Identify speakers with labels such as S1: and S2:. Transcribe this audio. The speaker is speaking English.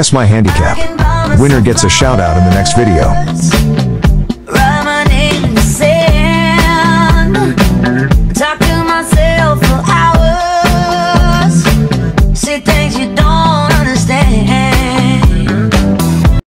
S1: Guess my handicap. Winner gets a shout out in the next video.